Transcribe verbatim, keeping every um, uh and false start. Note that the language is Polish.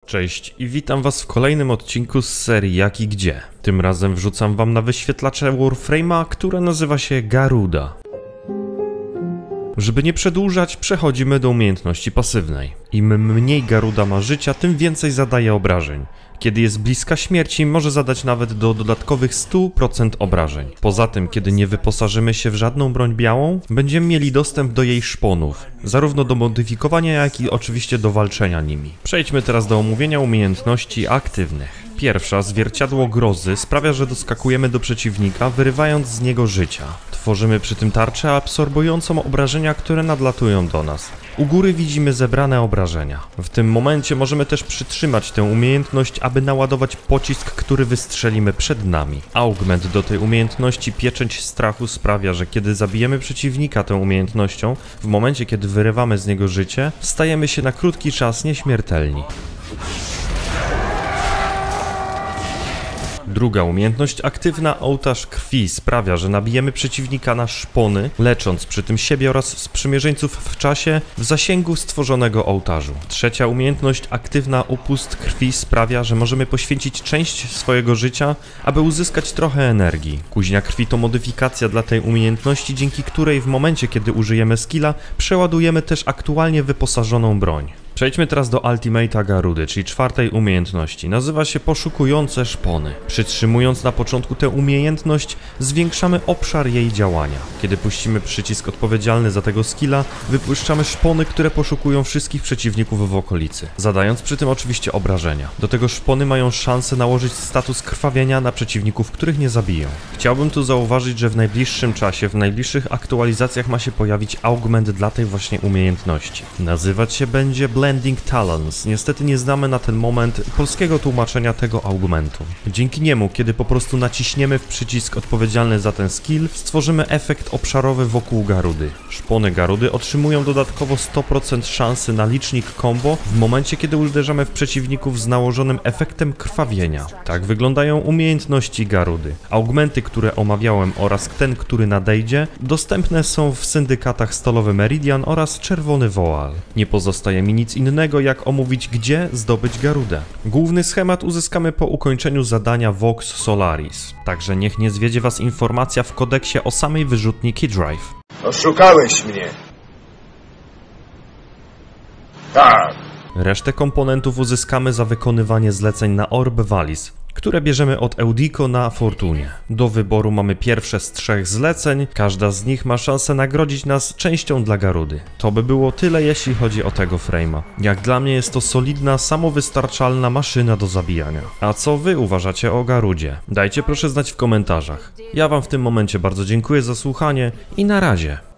Cześć i witam was w kolejnym odcinku z serii Jak i Gdzie. Tym razem wrzucam wam na wyświetlacze Warframe'a, które nazywa się Garuda. Żeby nie przedłużać, przechodzimy do umiejętności pasywnej. Im mniej Garuda ma życia, tym więcej zadaje obrażeń. Kiedy jest bliska śmierci, może zadać nawet do dodatkowych stu procent obrażeń. Poza tym, kiedy nie wyposażymy się w żadną broń białą, będziemy mieli dostęp do jej szponów, zarówno do modyfikowania, jak i oczywiście do walczenia nimi. Przejdźmy teraz do omówienia umiejętności aktywnych. Pierwsza, zwierciadło grozy, sprawia, że doskakujemy do przeciwnika, wyrywając z niego życia. Tworzymy przy tym tarczę absorbującą obrażenia, które nadlatują do nas. U góry widzimy zebrane obrażenia. W tym momencie możemy też przytrzymać tę umiejętność, aby naładować pocisk, który wystrzelimy przed nami. Augment do tej umiejętności Pieczęć Strachu sprawia, że kiedy zabijemy przeciwnika tą umiejętnością, w momencie kiedy wyrywamy z niego życie, stajemy się na krótki czas nieśmiertelni. Druga umiejętność aktywna Ołtarz Krwi sprawia, że nabijemy przeciwnika na szpony, lecząc przy tym siebie oraz sprzymierzeńców w czasie w zasięgu stworzonego ołtarzu. Trzecia umiejętność aktywna Upust Krwi sprawia, że możemy poświęcić część swojego życia, aby uzyskać trochę energii. Kuźnia Krwi to modyfikacja dla tej umiejętności, dzięki której w momencie, kiedy użyjemy skilla, przeładujemy też aktualnie wyposażoną broń. Przejdźmy teraz do Ultimate'a Garudy, czyli czwartej umiejętności. Nazywa się Poszukujące Szpony. Przytrzymując na początku tę umiejętność, zwiększamy obszar jej działania. Kiedy puścimy przycisk odpowiedzialny za tego skilla, wypuszczamy szpony, które poszukują wszystkich przeciwników w okolicy, zadając przy tym oczywiście obrażenia. Do tego szpony mają szansę nałożyć status krwawienia na przeciwników, których nie zabiją. Chciałbym tu zauważyć, że w najbliższym czasie, w najbliższych aktualizacjach ma się pojawić augment dla tej właśnie umiejętności. Nazywać się będzie Blending Talons. Niestety nie znamy na ten moment polskiego tłumaczenia tego augmentu. Dzięki niemu, kiedy po prostu naciśniemy w przycisk odpowiedzialny za ten skill, stworzymy efekt obszarowy wokół Garudy. Szpony Garudy otrzymują dodatkowo sto procent szansy na licznik combo w momencie, kiedy uderzamy w przeciwników z nałożonym efektem krwawienia. Tak wyglądają umiejętności Garudy. Augmenty, które omawiałem oraz ten, który nadejdzie, dostępne są w syndykatach Stalowy Meridian oraz Czerwony Woal. Nie pozostaje mi nic innego, jak omówić, gdzie zdobyć Garudę. Główny schemat uzyskamy po ukończeniu zadania Vox Solaris. Także niech nie zwiedzie was informacja w kodeksie o samej wyrzutni Keydrive. Oszukałeś mnie. Tak. Resztę komponentów uzyskamy za wykonywanie zleceń na Orb Valis, które bierzemy od Eudiko na Fortunie. Do wyboru mamy pierwsze z trzech zleceń, każda z nich ma szansę nagrodzić nas częścią dla Garudy. To by było tyle, jeśli chodzi o tego frame'a. Jak dla mnie jest to solidna, samowystarczalna maszyna do zabijania. A co wy uważacie o Garudzie? Dajcie proszę znać w komentarzach. Ja wam w tym momencie bardzo dziękuję za słuchanie i na razie.